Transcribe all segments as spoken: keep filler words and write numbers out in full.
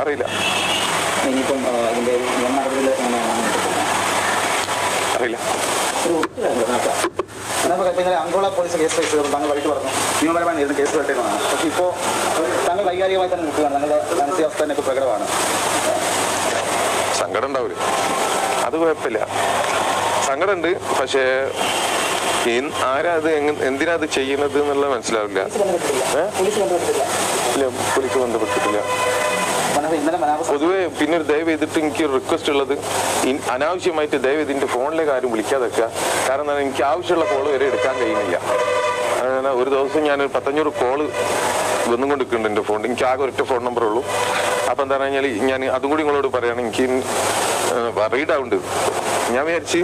അറിയില്ല. ഇനിയിപ്പം ഇതിൻ്റെ നിയമ നടപടികൾ എങ്ങനെയാണ് അറിയില്ല. അപ്പോൾ ഇന്നലെ അങ്കോള പോലീസ് കേസ് രജിസ്റ്റർ ചെയ്തു. താങ്കൾ വൈകിട്ട് പറഞ്ഞു നിയമപരമായി നേരിടുന്ന കേസ് വെട്ടേക്കാണ്. പക്ഷേ ഇപ്പോൾ താങ്കൾ വൈകാരികമായി തന്നെ നിൽക്കുകയാണ്. താങ്കളുടെ മാനസികാവസ്ഥ തന്നെ ഇപ്പോൾ പ്രകടമാണ്. സങ്കടം ഉണ്ടാവില്ല, അത് കുഴപ്പമില്ല. സങ്കടമുണ്ട്. പക്ഷേ ആരാ അത് എന്തിനാ അത് ചെയ്യുന്നത് എന്നുള്ള മനസ്സിലാവില്ല. ഇല്ല, പോലീസ് ബന്ധപ്പെട്ടിട്ടില്ല. പൊതുവെ പിന്നെ ഒരു ദയവ് ചെയ്തിട്ട് എനിക്ക് റിക്വസ്റ്റ് ഉള്ളത്, അനാവശ്യമായിട്ട് ദയവ് ഇതിന്റെ ഫോണിലേക്ക് ആരും വിളിക്കാതെ വെക്കുക. കാരണം എന്താണ്, എനിക്ക് ആവശ്യമുള്ള കോള് വരെ എടുക്കാൻ കഴിയുന്നില്ല. ഒരു ദിവസം ഞാൻ പത്തഞ്ഞൂറ് കോള് വന്നും കൊണ്ടിരിക്കുന്നുണ്ട് എൻ്റെ ഫോണിൽ. എനിക്ക് ആകെ ഒരൊറ്റ ഫോൺ നമ്പർ ഉള്ളൂ. അപ്പം എന്താ പറഞ്ഞാൽ ഞാൻ അതും കൂടി നിങ്ങളോട് പറയുകയാണ്, എനിക്ക് റീഡാവുണ്ട്. ഞാൻ വിചാരിച്ച്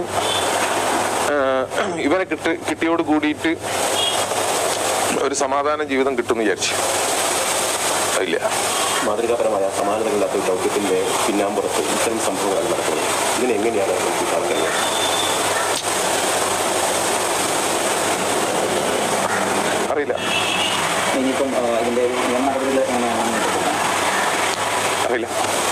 ഇവനെ കിട്ടി കിട്ടിയോട് കൂടിയിട്ട് ഒരു സമാധാന ജീവിതം കിട്ടുമെന്ന് വിചാരിച്ചു. ഇല്ല, മാതൃകാപരമായ സമാനതകളില്ലാത്ത ഒരു ദൗത്യത്തിന്റെ പിന്നാമ്പുറത്ത് ഇത്തരം സംഭവങ്ങളാണ് നടക്കുന്നത്. ഇതിനെ എങ്ങനെയാണ് കാണുന്നത്? അറിയില്ല. ഇനിയിപ്പം ഇതിൻ്റെ നിയമ നടപടികൾ എങ്ങനെയാണ് അറിയില്ല.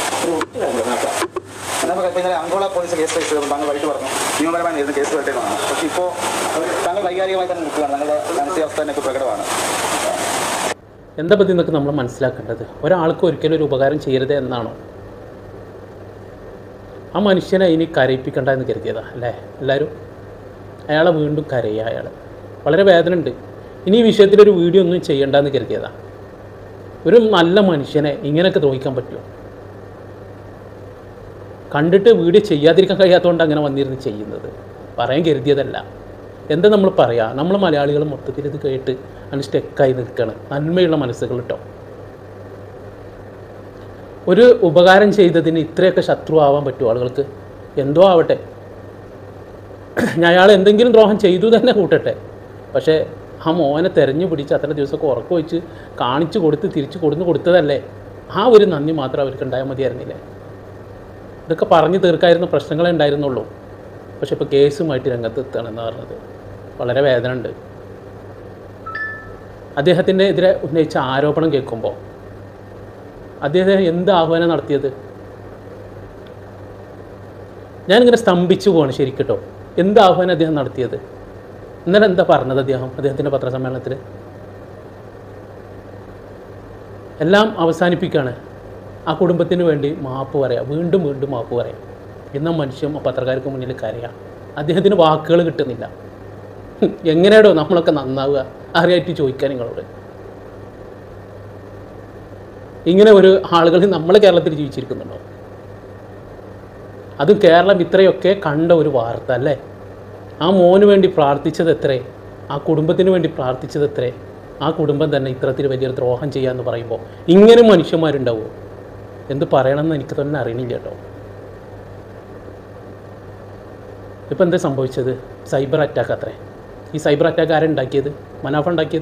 അപ്പോൾ ഇന്നലെ അങ്കോള പോലീസ് കേസ് രജിസ്റ്റർ ചെയ്തു. താങ്കൾ വൈകിട്ട് പറഞ്ഞു നിയമപരമായി നേരിടുന്ന കേസ് വെട്ടേക്കാണ്. പക്ഷേ ഇപ്പോൾ താങ്കൾ വൈകാരികമായി തന്നെ നിൽക്കുകയാണ്. താങ്കളുടെ മാനസികാവസ്ഥ തന്നെ ഇപ്പോൾ പ്രകടമാണ്. എന്താ പറ്റി എന്നൊക്കെ നമ്മൾ മനസ്സിലാക്കേണ്ടത്, ഒരാൾക്ക് ഒരിക്കലും ഒരു ഉപകാരം ചെയ്യരുത് എന്നാണോ? ആ മനുഷ്യനെ ഇനി കരയിപ്പിക്കണ്ട എന്ന് കരുതിയതാ അല്ലേ എല്ലാവരും? അയാളെ വീണ്ടും കരയുക. അയാൾ വളരെ വേദന ഉണ്ട്. ഇനി ഈ വിഷയത്തിലൊരു വീഡിയോ ഒന്നും ചെയ്യണ്ടെന്ന് കരുതിയതാ. ഒരു നല്ല മനുഷ്യനെ ഇങ്ങനെയൊക്കെ ദ്രോഹിക്കാൻ പറ്റുമോ? കണ്ടിട്ട് വീഡിയോ ചെയ്യാതിരിക്കാൻ കഴിയാത്തതുകൊണ്ട് അങ്ങനെ വന്നിരുന്ന് ചെയ്യുന്നത്. പറയാൻ കരുതിയതല്ല. എന്താ നമ്മൾ പറയുക, നമ്മൾ മലയാളികൾ മൊത്തത്തിൽ ഇത് കേട്ട് അതിന് സ്റ്റെക്കായി നിൽക്കണം. നന്മയുള്ള മനസ്സുകൾ കേട്ടോ. ഒരു ഉപകാരം ചെയ്തതിന് ഇത്രയൊക്കെ ശത്രു ആവാൻ പറ്റുമോ ആളുകൾക്ക്? എന്തോ ആവട്ടെ, അയാൾ എന്തെങ്കിലും ദ്രോഹം ചെയ്തു തന്നെ കൂട്ടട്ടെ. പക്ഷേ ആ മോനെ തെരഞ്ഞു പിടിച്ച് അത്ര ദിവസമൊക്കെ ഉറക്കം വെച്ച് കാണിച്ചു കൊടുത്ത് തിരിച്ചു കൊടുന്ന് കൊടുത്തതല്ലേ. ആ ഒരു നന്ദി മാത്രം അവർക്ക് ഉണ്ടായാൽ മതിയായിരുന്നില്ലേ? ഇതൊക്കെ പറഞ്ഞു തീർക്കായിരുന്ന പ്രശ്നങ്ങളേ ഉണ്ടായിരുന്നുള്ളൂ. പക്ഷെ ഇപ്പോൾ കേസുമായിട്ട് രംഗത്ത് എത്തുകയാണെന്ന് പറഞ്ഞത് വളരെ വേദന ഉണ്ട്. അദ്ദേഹത്തിൻ്റെ എതിരെ ഉന്നയിച്ച ആരോപണം കേൾക്കുമ്പോൾ അദ്ദേഹം എന്ത് ആഹ്വാനം നടത്തിയത്? ഞാനിങ്ങനെ സ്തംഭിച്ചു പോവാണ് ശരിക്കട്ടോ. എന്ത് ആഹ്വാനം അദ്ദേഹം നടത്തിയത്? ഇന്നലെ എന്താ പറഞ്ഞത് അദ്ദേഹം അദ്ദേഹത്തിൻ്റെ പത്രസമ്മേളനത്തിൽ? എല്ലാം അവസാനിപ്പിക്കുകയാണ്. ആ കുടുംബത്തിന് വേണ്ടി മാപ്പ് പറയാം, വീണ്ടും വീണ്ടും മാപ്പ് പറയാം. എന്ന മനുഷ്യൻ പത്രക്കാർക്ക് മുന്നിൽ കരയാം. അദ്ദേഹത്തിന് വാക്കുകൾ കിട്ടുന്നില്ല. എങ്ങനെയാടോ നമ്മളൊക്കെ നന്നാവുക അറിയായിട്ട് ചോദിക്കാൻ നിങ്ങളോട്. ഇങ്ങനെ ഒരു ആളുകൾ നമ്മൾ കേരളത്തിൽ ജീവിച്ചിരിക്കുന്നുണ്ടോ? അതും കേരളം ഇത്രയൊക്കെ കണ്ട ഒരു വാർത്ത അല്ലേ? ആ മോന് വേണ്ടി പ്രാർത്ഥിച്ചത് എത്രേ, ആ കുടുംബത്തിന് വേണ്ടി പ്രാർത്ഥിച്ചത് എത്രേ. ആ കുടുംബം തന്നെ ഇത്തരത്തിൽ വലിയൊരു ദ്രോഹം ചെയ്യാമെന്ന് പറയുമ്പോൾ ഇങ്ങനെ മനുഷ്യന്മാരുണ്ടാവുമോ? എന്ത് പറയണമെന്ന് എനിക്ക് തന്നെ അറിയണില്ല കേട്ടോ. ഇപ്പം എന്താ സംഭവിച്ചത്? സൈബർ അറ്റാക്ക് അത്രേ. ഈ സൈബർ അറ്റാക്ക് ആരാണ് ഉണ്ടാക്കിയത്? മനാഫ ഉണ്ടാക്കിയത്.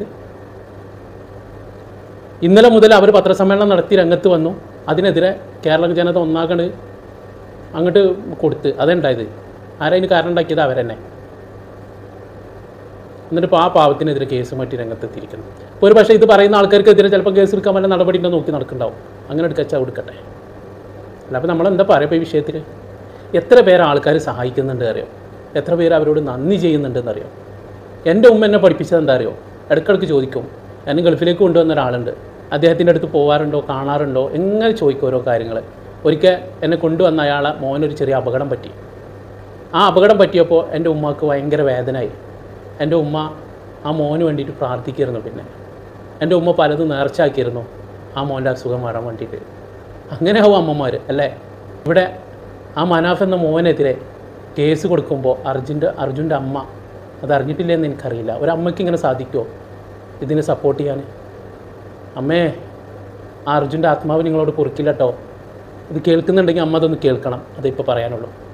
ഇന്നലെ മുതൽ അവർ പത്രസമ്മേളനം നടത്തി രംഗത്ത് വന്നു. അതിനെതിരെ കേരള ജനത ഒന്നാകണ് അങ്ങോട്ട് കൊടുത്ത് അതുണ്ടായത്. ആരതിന് കാരണം ഉണ്ടാക്കിയത് അവരെന്നെ. എന്നിട്ടിപ്പോൾ ആ പാവത്തിനെതിരെ കേസുമായിട്ട് രംഗത്തെത്തിയിരിക്കുന്നു. ഇപ്പോൾ ഒരു പക്ഷേ ഇത് പറയുന്ന ആൾക്കാർക്കെതിരെ ചിലപ്പോൾ കേസ് എടുക്കാൻ വല്ല നടപടി ഉണ്ടോ നോക്കി നടക്കുന്നുണ്ടാവും. അങ്ങനെ എടുക്കച്ചാൽ എടുക്കട്ടെ. അല്ല, അപ്പോൾ നമ്മളെന്താ പറയുക ഇപ്പോൾ ഈ വിഷയത്തിൽ? എത്ര പേര് ആൾക്കാർ സഹായിക്കുന്നുണ്ട് അറിയോ? എത്ര പേര് അവരോട് നന്ദി ചെയ്യുന്നുണ്ടെന്നറിയോ? എൻ്റെ ഉമ്മ എന്നെ പഠിപ്പിച്ചത് എന്താ അറിയോ? ഇടയ്ക്കിടയ്ക്ക് ചോദിക്കും. എന്നെ ഗൾഫിലേക്ക് കൊണ്ടുവന്ന ഒരാളുണ്ട്, അദ്ദേഹത്തിൻ്റെ അടുത്ത് പോകാറുണ്ടോ കാണാറുണ്ടോ എങ്ങനെ ചോദിക്കും ഓരോ കാര്യങ്ങൾ. ഒരിക്കൽ എന്നെ കൊണ്ടുവന്ന അയാളെ മോനൊരു ചെറിയ അപകടം പറ്റി. ആ അപകടം പറ്റിയപ്പോൾ എൻ്റെ ഉമ്മക്ക് ഭയങ്കര വേദനയായി. എൻ്റെ ഉമ്മ ആ മോന് വേണ്ടിയിട്ട് പ്രാർത്ഥിക്കിയിരുന്നു. പിന്നെ എൻ്റെ ഉമ്മ പലതും നേർച്ചയാക്കിയിരുന്നു ആ മോൻ്റെ അസുഖം മാറാൻ വേണ്ടിയിട്ട്. അങ്ങനെയാവും അമ്മമാർ അല്ലേ? ഇവിടെ ആ മനാഫ് എന്ന മോനെതിരെ കേസ് കൊടുക്കുമ്പോൾ അർജുൻ്റെ അർജുൻ്റെ അമ്മ അത് അറിഞ്ഞിട്ടില്ലെന്ന് എനിക്കറിയില്ല. ഒരമ്മയ്ക്ക് ഇങ്ങനെ സാധിക്കുമോ ഇതിനെ സപ്പോർട്ട് ചെയ്യാൻ? അമ്മേ, ആ അർജുൻ്റെ ആത്മാവ് നിങ്ങളോട് പൊറുക്കില്ല കേട്ടോ. ഇത് കേൾക്കുന്നുണ്ടെങ്കിൽ അമ്മ അതൊന്ന് കേൾക്കണം. അതേ ഇപ്പോൾ പറയാനുള്ളൂ.